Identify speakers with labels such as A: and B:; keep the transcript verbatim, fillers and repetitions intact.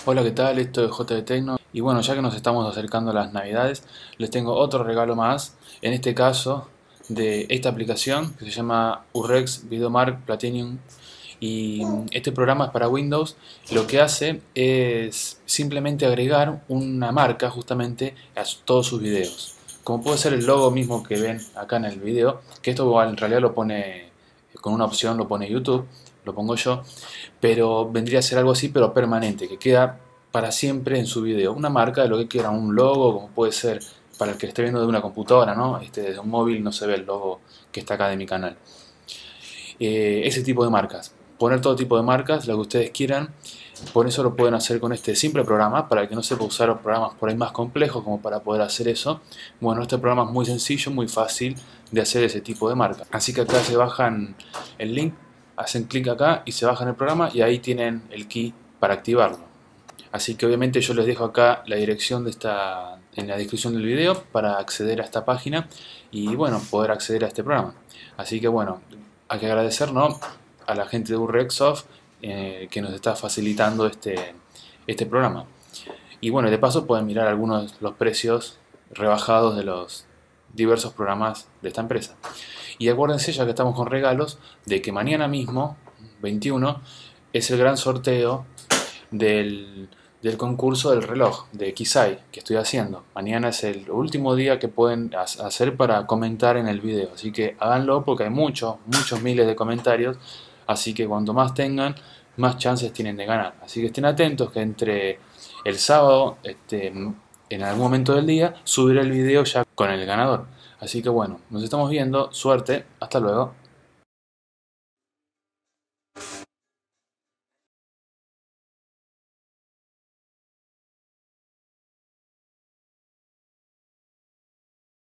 A: Hola, ¿qué tal? Esto es J de Tecno. Y bueno, ya que nos estamos acercando a las Navidades, les tengo otro regalo más. En este caso, de esta aplicación que se llama Urrex Videomark Platinum. Y mm, este programa es para Windows. Lo que hace es simplemente agregar una marca justamente a su- todos sus videos. Como puede ser el logo mismo que ven acá en el video, que esto en realidad lo pone con una opción, lo pone YouTube, lo pongo yo, pero vendría a ser algo así, pero permanente, que queda para siempre en su video. Una marca de lo que quiera, un logo, como puede ser para el que esté viendo de una computadora, ¿no? Este, desde un móvil no se ve el logo que está acá de mi canal. Eh, ese tipo de marcas. Poner todo tipo de marcas, lo que ustedes quieran. Por eso lo pueden hacer con este simple programa, para el que no sepa usar los programas por ahí más complejos como para poder hacer eso. Bueno, este programa es muy sencillo, muy fácil de hacer ese tipo de marca. Así que acá se bajan el link, hacen clic acá y se bajan el programa y ahí tienen el key para activarlo. Así que obviamente yo les dejo acá la dirección de esta en la descripción del video para acceder a esta página y bueno, poder acceder a este programa. Así que bueno, hay que agradecer, ¿no?, a la gente de Urrexsoft eh, que nos está facilitando este, este programa. Y bueno, de paso pueden mirar algunos de los precios rebajados de los diversos programas de esta empresa. Y acuérdense, ya que estamos con regalos, de que mañana mismo, veintiuno, es el gran sorteo del, del concurso del reloj de Kisai que estoy haciendo. Mañana es el último día que pueden hacer para comentar en el video, así que háganlo porque hay muchos, muchos miles de comentarios, así que cuanto más tengan, más chances tienen de ganar. Así que estén atentos que entre el sábado, este, en algún momento del día, subiré el video ya con el ganador. Así que bueno, nos estamos viendo, suerte, hasta luego.